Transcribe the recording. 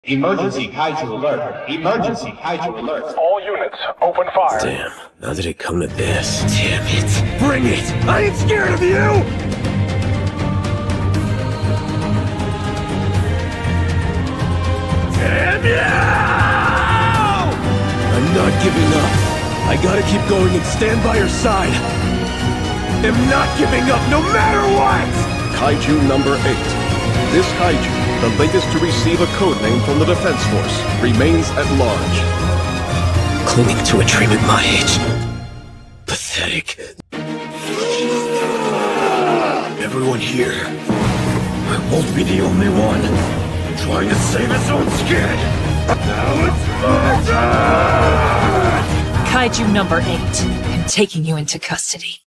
Emergency Kaiju alert! Emergency Kaiju alert! All units, open fire. Damn, now did it come to this? Damn it! Bring it! I ain't scared of you! Damn you! I'm not giving up. I gotta keep going and stand by your side. I'm not giving up no matter what! Kaiju number 8. This Kaiju, the latest to receive a codename from the Defense Force, remains at large. Clinging to a dream at my age. Pathetic. Everyone here. I won't be the only one trying to save his own skin. Now it's my turn! Kaiju number 8. I'm taking you into custody.